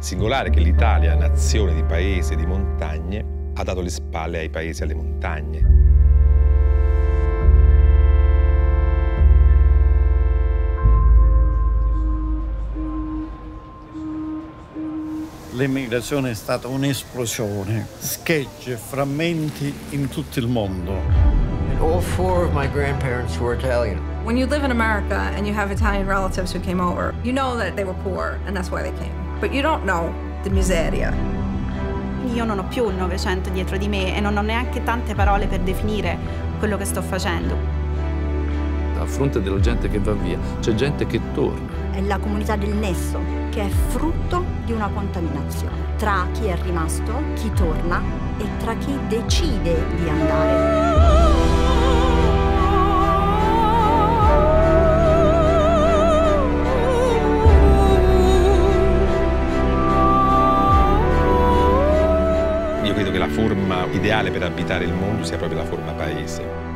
Singolare che l'Italia, nazione di paesi e di montagne, ha dato le spalle ai paesi e alle montagne. L'emigrazione è stata un'esplosione, schegge, frammenti in tutto il mondo. All four of my grandparents were Italian. When you live in America and you have Italian relatives who came over, you know that they were poor and that's why they came. But you don't know the miseria. Io non ho più il Novecento dietro di me e non ho neanche tante parole per definire quello che sto facendo. A fronte della gente che va via, c'è gente che torna. È la comunità del nesso, che è frutto di una contaminazione tra chi è rimasto, chi torna e tra chi decide di andare. Io credo che la forma ideale per abitare il mondo sia proprio la forma paese.